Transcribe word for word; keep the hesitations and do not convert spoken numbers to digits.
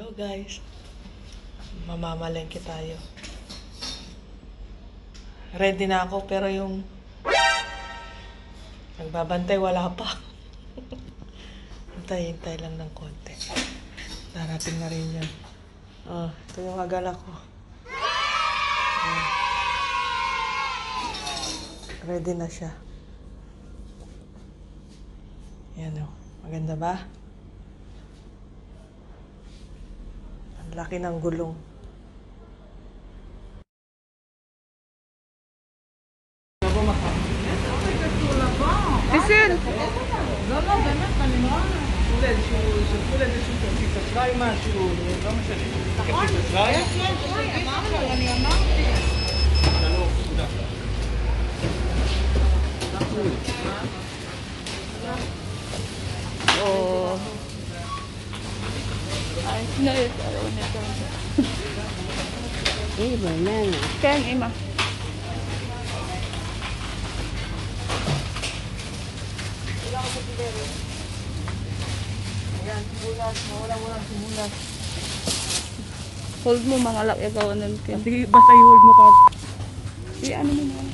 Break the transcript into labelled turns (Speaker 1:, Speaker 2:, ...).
Speaker 1: Hello guys. Mamamalengke tayo. Ready na ako pero yung nagbabantay wala pa. Hintay-hintay lang ng konti. Darating na rin yan. Oh, ito yung agala ko. Oh. Ready na siya. Yan o. Maganda ba? Ang laki ng gulong.
Speaker 2: Listen! Oh. Ay, sinayos. Araw na ito.
Speaker 3: Eh, banana.
Speaker 2: Kaya ang ima.
Speaker 1: Ayan, simulas. Mawala-wala simulas.
Speaker 2: Hold mo mga lak. Ikaw, ano.
Speaker 1: Sige, basta i-hold mo ka.
Speaker 2: Di, ano mo na.